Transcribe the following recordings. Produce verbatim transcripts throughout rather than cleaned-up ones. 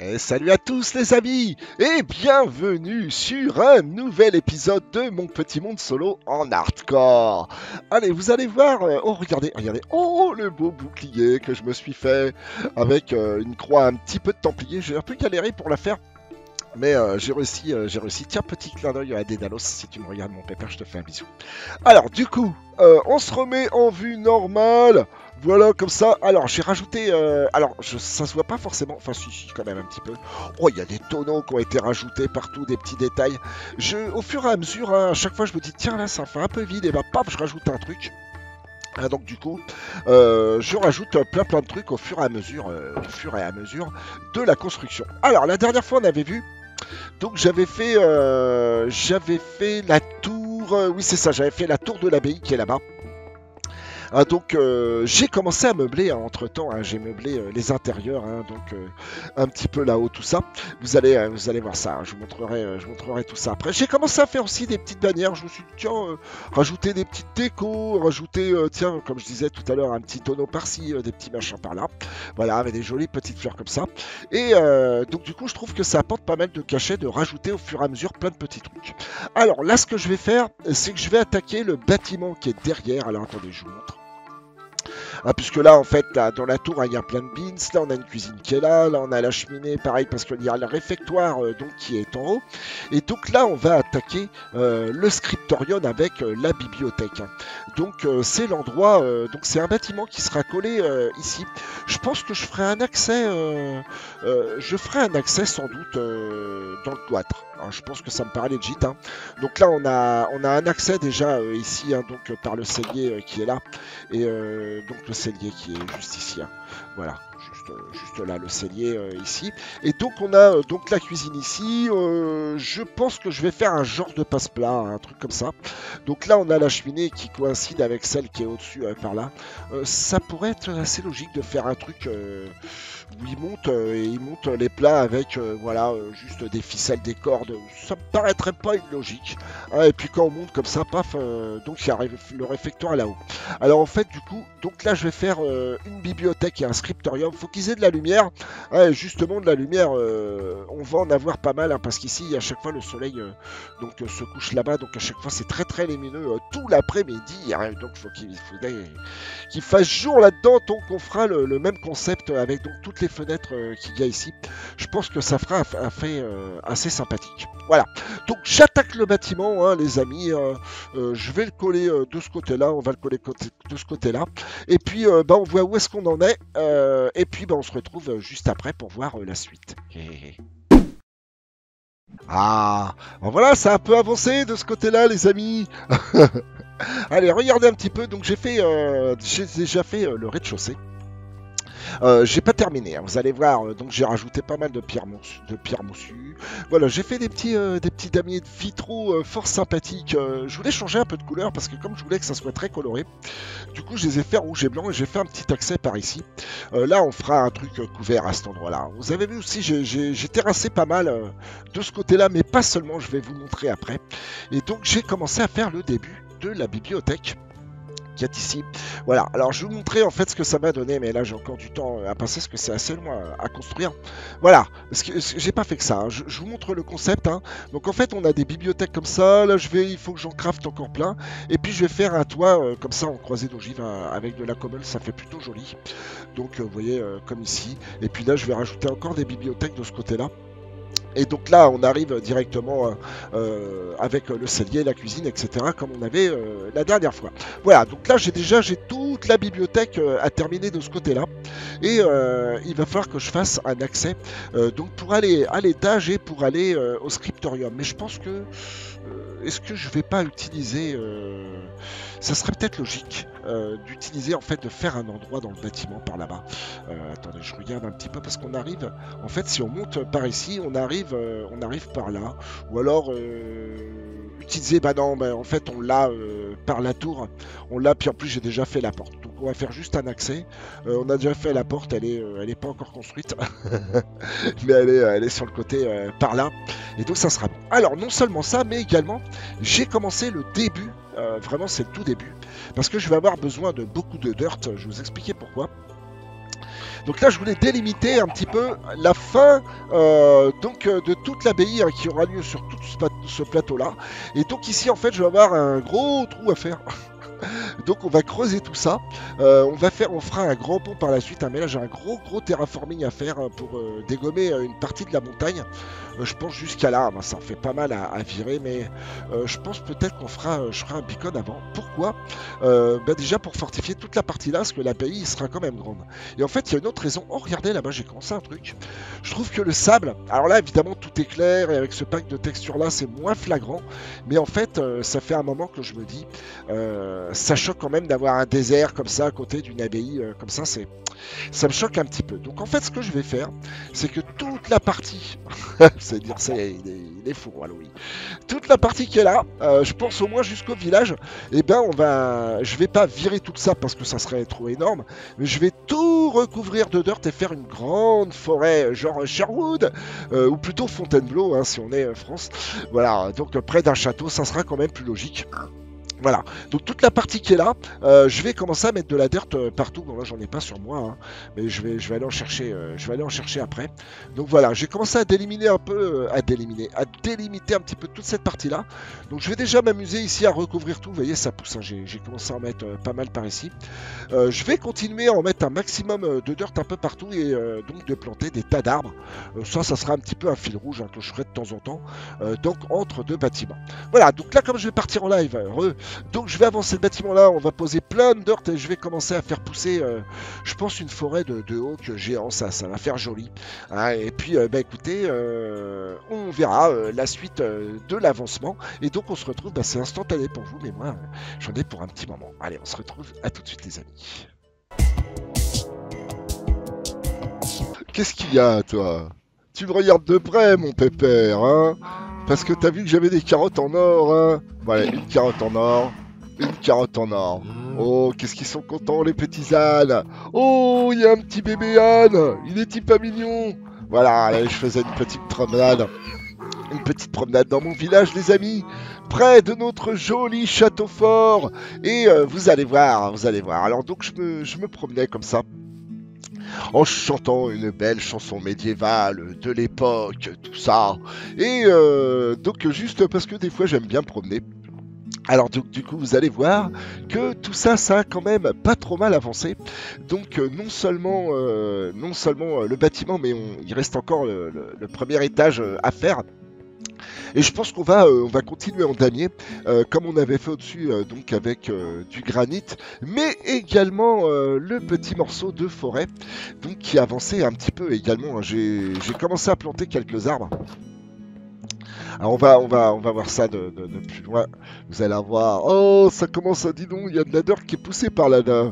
Et salut à tous les amis et bienvenue sur un nouvel épisode de Mon Petit Monde Solo en hardcore. Allez, vous allez voir, euh, oh regardez, regardez, oh le beau bouclier que je me suis fait avec euh, une croix un petit peu de templier. J'ai un peu galéré pour la faire, mais euh, j'ai réussi, euh, j'ai réussi. Tiens, petit clin d'œil à Dédalos, si tu me regardes mon pépère, je te fais un bisou. Alors du coup, euh, on se remet en vue normale. Voilà, comme ça. Alors, j'ai rajouté... Euh, alors, je, ça se voit pas forcément. Enfin, si, si, quand même un petit peu. Oh, il y a des tonneaux qui ont été rajoutés partout, des petits détails. Je, au fur et à mesure, hein, à chaque fois, je me dis, tiens, là, ça fait un peu vide. Et bah, paf, je rajoute un truc. Ah, donc, du coup, euh, je rajoute plein, plein de trucs au fur et à mesure, euh, au fur et à mesure de la construction. Alors, la dernière fois, on avait vu... Donc, j'avais fait... Euh, j'avais fait la tour... Euh, oui, c'est ça, j'avais fait la tour de l'abbaye qui est là-bas. Ah, donc euh, j'ai commencé à meubler hein, entre temps, hein, j'ai meublé euh, les intérieurs, hein, donc euh, un petit peu là-haut tout ça. Vous allez, euh, vous allez voir ça, hein, je, vous montrerai, euh, je vous montrerai tout ça après. J'ai commencé à faire aussi des petites bannières, je me suis dit tiens, euh, rajouter des petites décos, rajouter, euh, tiens, comme je disais tout à l'heure, un petit tonneau par-ci, euh, des petits machins par-là. Voilà, avec des jolies petites fleurs comme ça. Et euh, donc du coup je trouve que ça apporte pas mal de cachet de rajouter au fur et à mesure plein de petits trucs. Alors là ce que je vais faire, c'est que je vais attaquer le bâtiment qui est derrière. Alors attendez, je vous montre. Ah, puisque là, en fait, là, dans la tour, il hein, y a plein de beans. Là, on a une cuisine qui est là. Là, on a la cheminée, pareil, parce qu'il y a le réfectoire euh, donc, qui est en haut. Et donc là, on va attaquer euh, le scriptorium avec euh, la bibliothèque. Hein. Donc, euh, c'est l'endroit... Euh, donc, c'est un bâtiment qui sera collé euh, ici. Je pense que je ferai un accès... Euh, euh, je ferai un accès, sans doute, euh, dans le cloître. Alors, je pense que ça me paraît legit. Hein. Donc là, on a, on a un accès déjà euh, ici, hein, donc, euh, par le cellier euh, qui est là. Et euh, donc le cellier qui est juste ici. Hein. Voilà, juste, euh, juste là, le cellier euh, ici. Et donc on a euh, donc la cuisine ici. Euh, je pense que je vais faire un genre de passe-plat, hein, un truc comme ça. Donc là, on a la cheminée qui coïncide avec celle qui est au-dessus, euh, par là. Euh, ça pourrait être assez logique de faire un truc... Euh, où ils montent euh, et ils montent les plats avec euh, voilà euh, juste des ficelles, des cordes. Ça me paraîtrait pas illogique. Hein, et puis quand on monte comme ça, paf, euh, donc il y a le réfectoire là-haut. Alors en fait du coup, donc là je vais faire euh, une bibliothèque et un scriptorium. Faut qu'ils aient de la lumière. Hein, et justement de la lumière, euh, on va en avoir pas mal hein, parce qu'ici à chaque fois le soleil euh, donc euh, se couche là-bas, donc à chaque fois c'est très très lumineux euh, tout l'après-midi. Hein, donc faut qu'il faudrait qu'il fasse jour là-dedans. Donc on fera le, le même concept avec donc toutes les fenêtres euh, qu'il y a ici. Je pense que ça fera un, un fait euh, assez sympathique. Voilà. Donc j'attaque le bâtiment, hein, les amis. Euh, euh, je vais le coller euh, de ce côté-là. On va le coller côté, de ce côté-là. Et puis euh, bah, on voit où est-ce qu'on en est. Euh, et puis bah, on se retrouve euh, juste après pour voir euh, la suite. Ah, bon, voilà, ça a un peu avancé de ce côté-là, les amis. Allez, regardez un petit peu. Donc j'ai fait, euh, j'ai déjà fait euh, le rez-de-chaussée. Euh, j'ai pas terminé, hein. Vous allez voir, euh, donc j'ai rajouté pas mal de pierres, moussues, de pierres moussues. Voilà, j'ai fait des petits, euh, des petits damiers de vitraux euh, fort sympathiques. Euh, je voulais changer un peu de couleur parce que comme je voulais que ça soit très coloré, du coup je les ai fait rouge et blanc et j'ai fait un petit accès par ici. Euh, là on fera un truc euh, couvert à cet endroit-là. Vous avez vu aussi, j'ai terrassé pas mal euh, de ce côté-là, mais pas seulement, je vais vous montrer après. Et donc j'ai commencé à faire le début de la bibliothèque qui est ici. Voilà, alors je vais vous montrer en fait ce que ça m'a donné, mais là j'ai encore du temps à passer parce que c'est assez loin à construire. Voilà, parce que j'ai pas fait que ça, hein. je, je vous montre le concept. Hein. Donc en fait on a des bibliothèques comme ça, là je vais, il faut que j'en crafte encore plein, et puis je vais faire un toit euh, comme ça en croisée d'ogive hein, avec de la commode, ça fait plutôt joli. Donc euh, vous voyez euh, comme ici, et puis là je vais rajouter encore des bibliothèques de ce côté-là. Et donc là, on arrive directement euh, avec le cellier, la cuisine, et cetera, comme on avait euh, la dernière fois. Voilà, donc là, j'ai déjà j'ai toute la bibliothèque euh, à terminer de ce côté-là. Et euh, il va falloir que je fasse un accès euh, donc pour aller à l'étage et pour aller euh, au scriptorium. Mais je pense que... Euh, est-ce que je vais pas utiliser... Euh, ça serait peut-être logique euh, d'utiliser, en fait, de faire un endroit dans le bâtiment par là-bas. Euh, attendez, je regarde un petit peu parce qu'on arrive... En fait, si on monte par ici, on arrive, euh, on arrive par là. Ou alors, euh, utiliser... Bah non, bah, en fait, on l'a euh, par la tour. On l'a, puis en plus, j'ai déjà fait la porte. Donc, on va faire juste un accès. Euh, on a déjà fait la porte, elle est, euh, elle est pas encore construite. Mais elle est, elle est sur le côté euh, par là. Et donc, ça sera bon. Alors, non seulement ça, mais également, j'ai commencé le début. Euh, vraiment, c'est le tout début. Parce que je vais avoir besoin de beaucoup de dirt. Je vais vous expliquer pourquoi. Donc là je voulais délimiter un petit peu la fin euh, donc euh, de toute l'abbaye hein, qui aura lieu sur tout ce, ce plateau là. Et donc ici en fait je vais avoir un gros trou à faire. Donc on va creuser tout ça, euh, on va faire, on fera un grand pont par la suite, hein, mais là j'ai un gros gros terraforming à faire hein, pour euh, dégommer euh, une partie de la montagne. Euh, je pense jusqu'à là, ben, ça en fait pas mal à, à virer, mais euh, je pense peut-être qu'on fera, euh, je ferai un beacon avant. Pourquoi euh, ben déjà pour fortifier toute la partie là, parce que l'abbaye sera quand même grande. Et en fait il y a une autre raison. Oh regardez là-bas, j'ai commencé un truc. Je trouve que le sable, alors là évidemment tout est clair et avec ce pack de texture là c'est moins flagrant, mais en fait euh, ça fait un moment que je me dis, euh, ça choque quand même d'avoir un désert comme ça à côté d'une abbaye euh, comme ça, c'est ça me choque un petit peu. Donc en fait ce que je vais faire, c'est que toute la partie, c'est dire ça, il est, il est fou, Louis. Toute la partie qui est là, euh, je pense au moins jusqu'au village, et eh ben on va, je vais pas virer tout ça parce que ça serait trop énorme, mais je vais tout recouvrir de dirt et faire une grande forêt, genre Sherwood, euh, ou plutôt Fontainebleau, hein, si on est en France. Voilà, donc euh, près d'un château, ça sera quand même plus logique. Voilà, donc toute la partie qui est là, euh, je vais commencer à mettre de la dirt euh, partout. Bon là j'en ai pas sur moi, hein, mais je vais, je vais aller en chercher, euh, je vais aller en chercher après. Donc voilà, j'ai commencé à délimiter un peu, euh, à délimiter, à délimiter un petit peu toute cette partie là. Donc je vais déjà m'amuser ici à recouvrir tout. Vous voyez ça pousse, hein, j'ai commencé à en mettre euh, pas mal par ici. Euh, je vais continuer à en mettre un maximum euh, de dirt un peu partout et euh, donc de planter des tas d'arbres. Euh, ça, ça sera un petit peu un fil rouge hein, que je ferai de temps en temps. Euh, donc entre deux bâtiments. Voilà, donc là comme je vais partir en live, heureux. Donc je vais avancer le bâtiment là, on va poser plein de dirt et je vais commencer à faire pousser, euh, je pense, une forêt de, de hawks géants, ça, ça va faire joli. Hein, et puis, euh, bah écoutez, euh, on verra euh, la suite euh, de l'avancement. Et donc on se retrouve, bah, c'est instantané pour vous, mais moi, euh, j'en ai pour un petit moment. Allez, on se retrouve, à tout de suite les amis. Qu'est-ce qu'il y a, toi? Tu me regardes de près, mon pépère, hein? Parce que t'as vu que j'avais des carottes en or, hein? Voilà, une carotte en or, une carotte en or. Oh, qu'est-ce qu'ils sont contents, les petits ânes! Oh, il y a un petit bébé âne! Il est pas mignon! Voilà, allez, je faisais une petite promenade. Une petite promenade dans mon village, les amis, près de notre joli château fort. Et euh, vous allez voir, vous allez voir. Alors donc, je me, je me promenais comme ça, en chantant une belle chanson médiévale de l'époque, tout ça. Et euh, donc juste parce que des fois j'aime bien promener. Alors donc, du coup vous allez voir que tout ça, ça a quand même pas trop mal avancé. Donc euh, non seulement, euh, non seulement euh, le bâtiment, mais on, il reste encore le, le, le premier étage euh, à faire. Et je pense qu'on va, euh, on va continuer en damier, euh, comme on avait fait au-dessus, euh, donc avec euh, du granit, mais également euh, le petit morceau de forêt, donc qui avançait un petit peu également. Hein. J'ai commencé à planter quelques arbres. Alors on va, on va, on va voir ça de, de, de plus loin. Vous allez voir. Oh, ça commence à, dis donc, il y a de la dirt qui est poussée par là. là.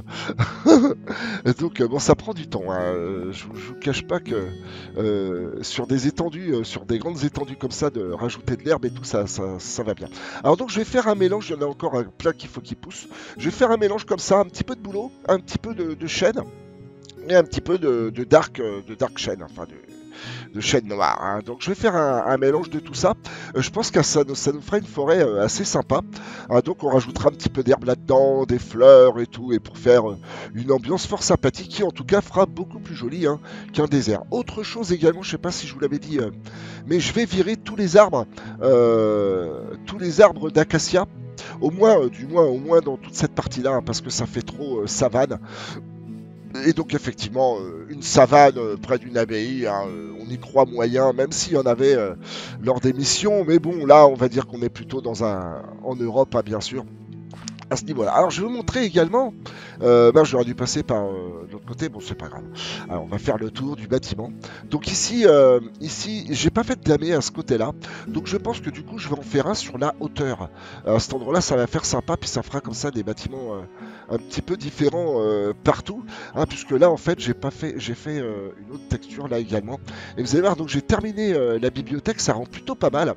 Donc bon, ça prend du temps. Hein. Je, je vous cache pas que euh, sur des étendues, euh, sur des grandes étendues comme ça, de rajouter de l'herbe et tout ça, ça, ça va bien. Alors donc je vais faire un mélange. Il y en a encore un plein qu'il faut qu'il pousse. Je vais faire un mélange comme ça, un petit peu de boulot, un petit peu de, de chêne et un petit peu de, de dark, de dark chêne, enfin de de chêne noir. Hein. Donc je vais faire un, un mélange de tout ça. Euh, je pense que ça, ça nous fera une forêt euh, assez sympa. Hein, donc on rajoutera un petit peu d'herbe là-dedans, des fleurs et tout, et pour faire euh, une ambiance fort sympathique qui en tout cas fera beaucoup plus joli hein, qu'un désert. Autre chose également, je sais pas si je vous l'avais dit, euh, mais je vais virer tous les arbres, euh, tous les arbres d'acacia. Au moins, euh, du moins, au moins dans toute cette partie-là, hein, parce que ça fait trop euh, savane. Et donc effectivement, euh, une savane euh, près d'une abbaye, hein, euh, on y croit moyen, même s'il y en avait euh, lors des missions. Mais bon, là, on va dire qu'on est plutôt dans un, en Europe, hein, bien sûr, à ce niveau-là. Alors, je vais vous montrer également. Euh, ben, j'aurais dû passer par euh, l'autre côté. Bon, c'est pas grave. Alors, on va faire le tour du bâtiment. Donc ici, euh, ici, j'ai pas fait de damé à ce côté-là. Donc, je pense que du coup, je vais en faire un sur la hauteur. À cet endroit-là, ça va faire sympa, puis ça fera comme ça des bâtiments. Euh, un petit peu différent euh, partout, hein, puisque là en fait j'ai pas fait, j'ai fait euh, une autre texture là également. Et vous allez voir, donc j'ai terminé euh, la bibliothèque, ça rend plutôt pas mal.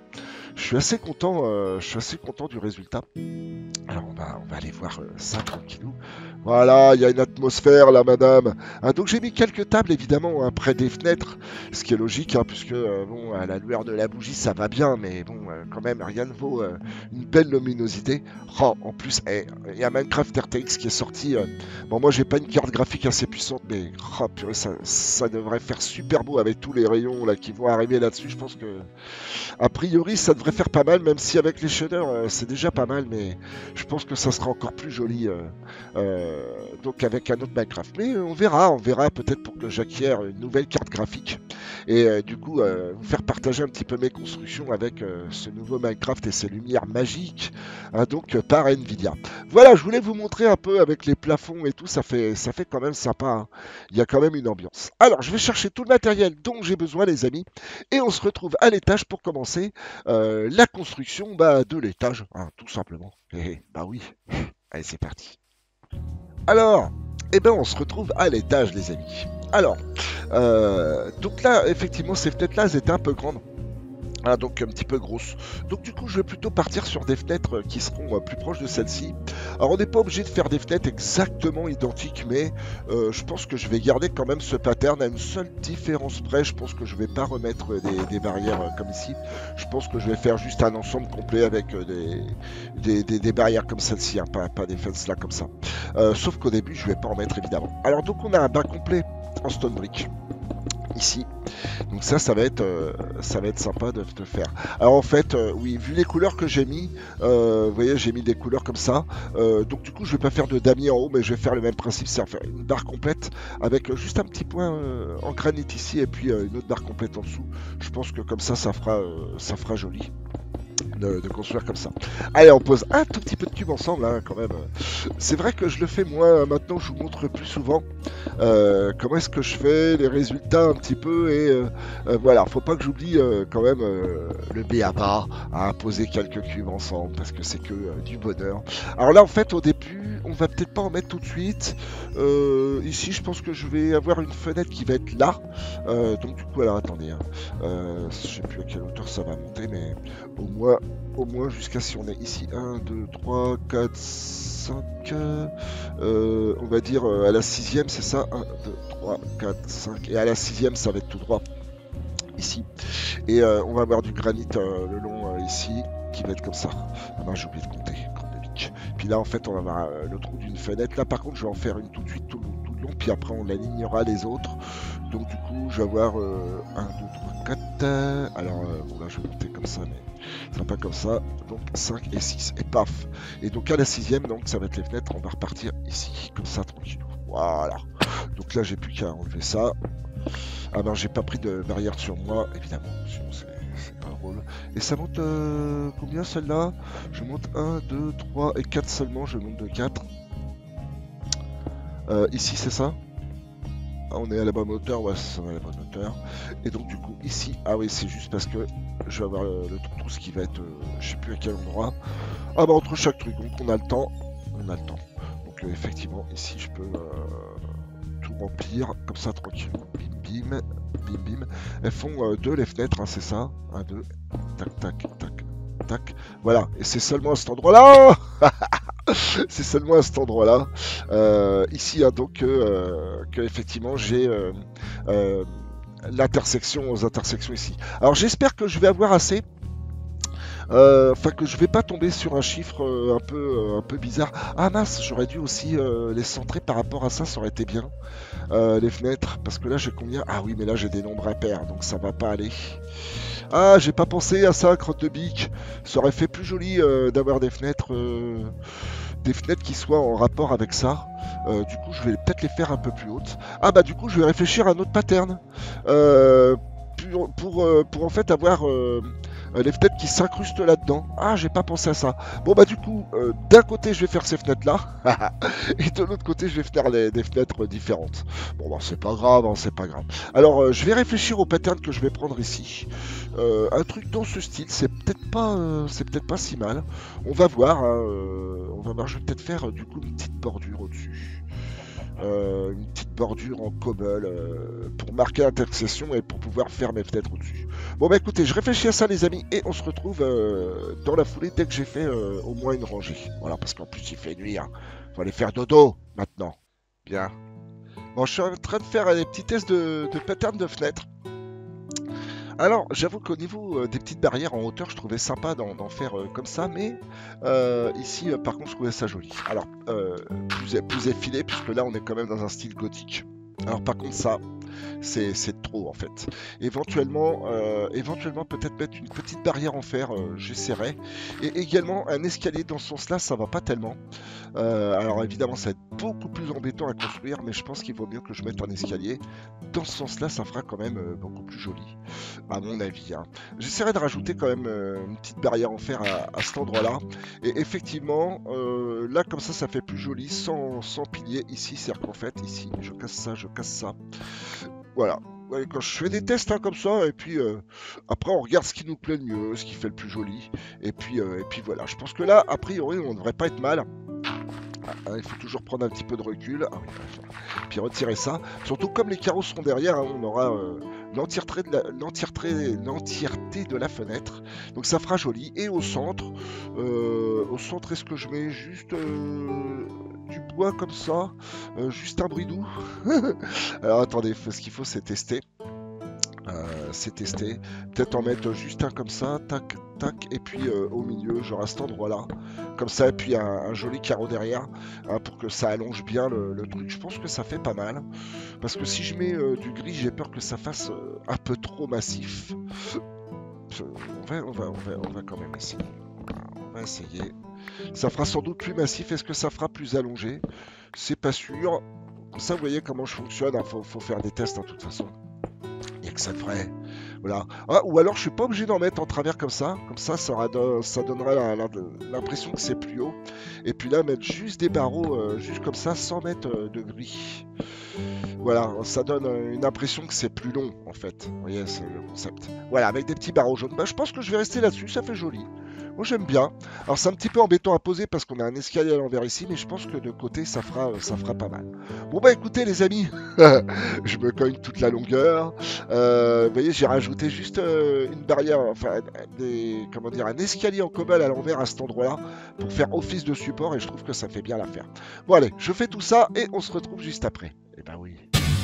je suis assez content, euh, je suis assez content du résultat. Alors on va, on va aller voir euh, ça tranquillou. Voilà, il y a une atmosphère là, madame. Ah, donc j'ai mis quelques tables évidemment hein, près des fenêtres, ce qui est logique, hein, puisque euh, bon, à la lueur de la bougie ça va bien, mais bon, euh, quand même rien ne vaut euh, une belle luminosité. Oh, en plus, il eh, y a Minecraft R T X qui est sorti. Euh, bon, moi j'ai pas une carte graphique assez puissante, mais oh, purée, ça, ça devrait faire super beau avec tous les rayons là qui vont arriver là-dessus. Je pense que a priori ça devrait faire pas mal, même si avec les shaders euh, c'est déjà pas mal, mais je pense que ça sera encore plus joli. Euh, euh, donc avec un autre Minecraft, mais on verra, on verra peut-être pour que j'acquière une nouvelle carte graphique et euh, du coup euh, vous faire partager un petit peu mes constructions avec euh, ce nouveau Minecraft et ses lumières magiques hein, donc euh, par Nvidia. Voilà, je voulais vous montrer un peu avec les plafonds et tout, ça fait ça fait quand même sympa, hein. Il y a quand même une ambiance. Alors je vais chercher tout le matériel dont j'ai besoin les amis et on se retrouve à l'étage pour commencer euh, la construction bah, de l'étage, hein, tout simplement. Et, bah oui, allez c'est parti. Alors, eh ben on se retrouve à l'étage les amis. Alors, euh, donc là, effectivement, ces fenêtres-là, elles étaient un peu grandes. Ah, donc un petit peu grosse. Donc du coup je vais plutôt partir sur des fenêtres qui seront euh, plus proches de celle-ci. Alors on n'est pas obligé de faire des fenêtres exactement identiques, mais euh, je pense que je vais garder quand même ce pattern à une seule différence près. Je pense que je vais pas remettre des, des barrières euh, comme ici. Je pense que je vais faire juste un ensemble complet avec euh, des, des, des, des barrières comme celle-ci, hein, pas, pas des fences là comme ça. Euh, sauf qu'au début je vais pas en mettre évidemment. Alors donc on a un bain complet en stone brick ici. Donc ça, ça va être, euh, ça va être sympa de, de faire. Alors en fait, euh, oui, vu les couleurs que j'ai mis, euh, vous voyez, j'ai mis des couleurs comme ça. Euh, donc du coup, je vais pas faire de damier en haut, mais je vais faire le même principe, c'est faire une barre complète avec juste un petit point euh, en granit ici et puis euh, une autre barre complète en dessous. Je pense que comme ça, ça fera, euh, ça fera joli. De, de construire comme ça. Allez, on pose un tout petit peu de cube ensemble, hein, quand même. C'est vrai que je le fais moi, maintenant je vous montre plus souvent euh, comment est-ce que je fais, les résultats un petit peu, et euh, euh, voilà, faut pas que j'oublie euh, quand même euh, le B A B A, à poser quelques cubes ensemble, parce que c'est que euh, du bonheur. Alors là, en fait, au début, on va peut-être pas en mettre tout de suite. Euh, ici, je pense que je vais avoir une fenêtre qui va être là. Euh, donc du coup, alors attendez, hein. euh, je sais plus à quelle hauteur ça va monter, mais au moins au moins jusqu'à si on est ici un, deux, trois, quatre, cinq euh, on va dire euh, à la sixième c'est ça, un, deux, trois, quatre, cinq et à la sixième ça va être tout droit ici et euh, on va avoir du granit euh, le long euh, ici qui va être comme ça. Ah ben, j'ai oublié de compter, puis là en fait on va avoir euh, le trou d'une fenêtre. Là par contre je vais en faire une tout de suite tout le, tout le long, puis après on alignera les autres. Donc du coup je vais avoir euh, un, deux, trois, quatre. Alors euh, bon là je vais monter comme ça, mais ça sera pas comme ça. Donc cinq et six et paf. Et donc à la sixième, donc ça va être les fenêtres, on va repartir ici, comme ça tranquille. Voilà. Donc là j'ai plus qu'à enlever ça. Ah ben j'ai pas pris de barrière sur moi, évidemment, sinon c'est pas drôle. Et ça monte euh, combien celle-là? Je monte un, deux, trois et quatre seulement, je monte de quatre. Euh, ici c'est ça? Ah, on est à la bonne hauteur, ouais, c'est à la bonne hauteur. Et donc du coup ici, ah oui c'est juste parce que je vais avoir le, le tout ce qui va être, euh, je sais plus à quel endroit. Ah bah entre chaque truc, donc on a le temps, on a le temps. Donc euh, effectivement ici je peux euh, tout remplir comme ça tranquille. Bim bim, bim bim. Elles font euh, deux les fenêtres, hein, c'est ça. Un, deux, tac tac tac tac. Voilà, et c'est seulement à cet endroit-là. C'est seulement à cet endroit-là. Euh, ici, hein, donc, euh, que effectivement, j'ai euh, euh, l'intersection aux intersections ici. Alors, j'espère que je vais avoir assez. Euh, Enfin, que je vais pas tomber sur un chiffre euh, un peu euh, un peu bizarre. Ah mince, j'aurais dû aussi euh, les centrer par rapport à ça, ça aurait été bien. Euh, les fenêtres, parce que là, j'ai combien? Ah oui, mais là, j'ai des nombres impairs, donc ça va pas aller. Ah, j'ai pas pensé à ça, crotte de bique. Ça aurait fait plus joli euh, d'avoir des fenêtres, euh, des fenêtres qui soient en rapport avec ça. Euh, du coup, je vais peut-être les faire un peu plus hautes. Ah bah du coup, je vais réfléchir à un autre pattern euh, pour, pour, euh, pour en fait avoir euh, les fenêtres qui s'incrustent là-dedans. Ah, j'ai pas pensé à ça. Bon bah du coup, euh, d'un côté, je vais faire ces fenêtres-là, et de l'autre côté, je vais faire les, des fenêtres différentes. Bon bah c'est pas grave, hein, c'est pas grave. Alors, euh, je vais réfléchir au pattern que je vais prendre ici. Euh, un truc dans ce style, c'est peut-être pas, euh, c'est peut-être pas si mal. On va voir. Hein, euh, on va voir. Je vais peut-être faire euh, du coup une petite bordure au-dessus. euh, une petite bordure en cobble euh, pour marquer l'intersection et pour pouvoir faire mes fenêtres au-dessus. Bon bah écoutez, je réfléchis à ça les amis et on se retrouve euh, dans la foulée dès que j'ai fait euh, au moins une rangée. Voilà, parce qu'en plus il fait nuit, hein. Faut aller faire dodo maintenant. Bien. Bon, je suis en train de faire des petits tests de, de pattern de fenêtres. Alors, j'avoue qu'au niveau euh, des petites barrières en hauteur, je trouvais sympa d'en faire euh, comme ça, mais euh, ici, euh, par contre, je trouvais ça joli. Alors, euh, plus, plus effilé, puisque là, on est quand même dans un style gothique. Alors, par contre, ça, c'est trop en fait. Éventuellement, euh, éventuellement peut-être mettre une petite barrière en fer, euh, j'essaierai. Et également un escalier dans ce sens-là, ça va pas tellement. Euh, alors évidemment, ça va être beaucoup plus embêtant à construire, mais je pense qu'il vaut mieux que je mette un escalier. Dans ce sens-là, ça fera quand même euh, beaucoup plus joli, à mon avis. Hein. J'essaierai de rajouter quand même euh, une petite barrière en fer à, à cet endroit-là. Et effectivement, euh, là comme ça, ça fait plus joli, sans, sans pilier ici. C'est-à-dire qu'en fait, ici, je casse ça, je casse ça. Voilà. Ouais, quand je fais des tests hein, comme ça, et puis euh, après on regarde ce qui nous plaît le mieux, ce qui fait le plus joli, et puis, euh, et puis voilà. Je pense que là, a priori, on ne devrait pas être mal. Ah, il faut toujours prendre un petit peu de recul, ah, oui, puis retirer ça. Surtout comme les carreaux seront derrière, hein, on aura euh, l'entièreté de, la, de la fenêtre, donc ça fera joli. Et au centre, euh, au centre, est-ce que je mets juste euh, du bois comme ça, euh, juste un bridou? Alors attendez, ce qu'il faut c'est tester. Euh, c'est testé. Peut-être en mettre juste un comme ça, tac, tac, et puis euh, au milieu, genre à cet endroit-là, comme ça, et puis un, un joli carreau derrière, hein, pour que ça allonge bien le, le truc. Je pense que ça fait pas mal, parce que si je mets euh, du gris, j'ai peur que ça fasse euh, un peu trop massif. On va, on va, on va, on va quand même essayer. On va essayer. Ça fera sans doute plus massif. Est-ce que ça fera plus allongé? C'est pas sûr. Ça, vous voyez comment je fonctionne. Il hein. faut, faut faire des tests, de hein, toute façon. Il n'y a que ça de vrai. Voilà. Ah, ou alors, je suis pas obligé d'en mettre en travers comme ça. Comme ça, ça, aura de, ça donnera l'impression que c'est plus haut. Et puis là, mettre juste des barreaux, euh, juste comme ça, sans mettre euh, de gris. Voilà, ça donne une impression que c'est plus long, en fait. Vous voyez, c'est le concept. Voilà, avec des petits barreaux jaunes. Bah, je pense que je vais rester là-dessus, ça fait joli. Moi, j'aime bien. Alors, c'est un petit peu embêtant à poser parce qu'on a un escalier à l'envers ici, mais je pense que de côté, ça fera, ça fera pas mal. Bon, bah, écoutez, les amis, je me cogne toute la longueur. Euh, vous voyez, j'ai rajouté juste euh, une barrière, enfin, des, comment dire, un escalier en cobble à l'envers à cet endroit-là pour faire office de support et je trouve que ça fait bien l'affaire. Bon, allez, je fais tout ça et on se retrouve juste après. Eh ben oui.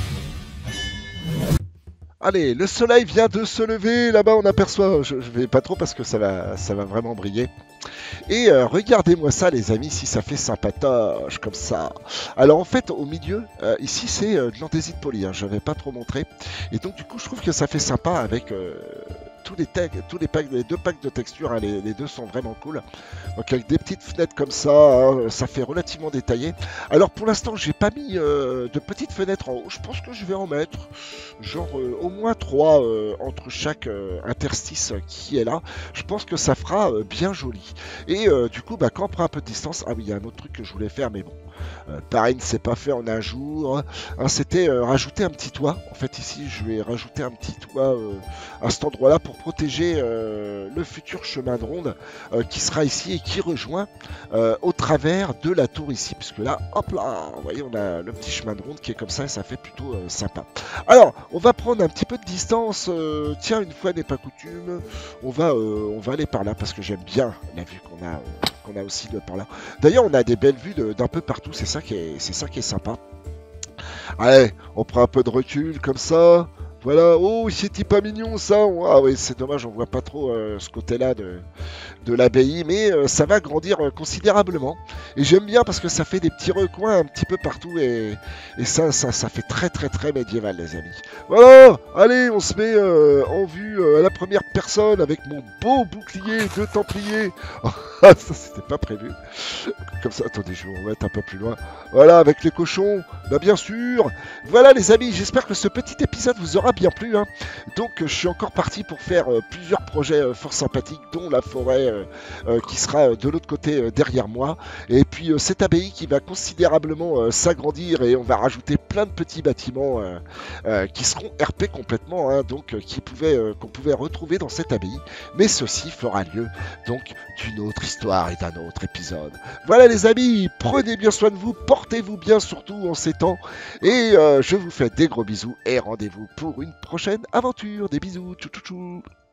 Allez, le soleil vient de se lever, là-bas on aperçoit, je, je vais pas trop parce que ça va, ça va vraiment briller. Et euh, regardez-moi ça les amis, si ça fait sympatoche comme ça. Alors en fait au milieu, euh, ici c'est euh, de l'andésite poli, hein, je vais pas trop montrer. Et donc du coup je trouve que ça fait sympa avec euh, tous les tags, tous les packs, les deux packs de texture, hein, les, les deux sont vraiment cool. Donc avec des petites fenêtres comme ça, hein, ça fait relativement détaillé. Alors pour l'instant j'ai pas mis euh, de petites fenêtres en haut, je pense que je vais en mettre genre euh, au moins trois euh, entre chaque euh, interstice qui est là. Je pense que ça fera euh, bien joli. Et euh, du coup bah quand on prend un peu de distance, ah oui il y a un autre truc que je voulais faire mais bon. Euh, pareil, ne s'est pas fait en un jour. Hein, C'était euh, rajouter un petit toit. En fait, ici, je vais rajouter un petit toit euh, à cet endroit-là pour protéger euh, le futur chemin de ronde euh, qui sera ici et qui rejoint euh, au travers de la tour ici. Puisque là, hop là, vous voyez, on a le petit chemin de ronde qui est comme ça et ça fait plutôt euh, sympa. Alors, on va prendre un petit peu de distance. Euh, tiens, une fois n'est pas coutume, on va, euh, on va aller par là parce que j'aime bien la vue qu'on a. Euh, qu'on a aussi de par là. D'ailleurs, on a des belles vues d'un peu partout, c'est ça qui est, c'est ça qui est sympa. Allez, on prend un peu de recul comme ça. Voilà, oh, c'est pas mignon ça. Ah oui, c'est dommage, on voit pas trop euh, ce côté-là de, de l'abbaye, mais euh, ça va grandir euh, considérablement. Et j'aime bien parce que ça fait des petits recoins un petit peu partout et, et ça, ça, ça fait très très très médiéval, les amis. Voilà, allez, on se met euh, en vue euh, à la première personne avec mon beau bouclier de Templier. Ça, c'était pas prévu. Comme ça, attendez, je vais en mettre un peu plus loin. Voilà, avec les cochons, bah bien sûr. Voilà, les amis, j'espère que ce petit épisode vous aura bien plu, hein. Donc je suis encore parti pour faire euh, plusieurs projets euh, fort sympathiques, dont la forêt euh, euh, qui sera euh, de l'autre côté euh, derrière moi. Et puis euh, cette abbaye qui va considérablement euh, s'agrandir et on va rajouter plein de petits bâtiments euh, euh, qui seront R P complètement, hein, donc euh, qui pouvaient, euh, qu'on pouvait retrouver dans cette abbaye. Mais ceci fera lieu donc d'une autre histoire et d'un autre épisode. Voilà les amis, prenez bien soin de vous, portez-vous bien surtout en ces temps. Et euh, je vous fais des gros bisous et rendez-vous pour une prochaine aventure. Des bisous, tchou tchou tchou.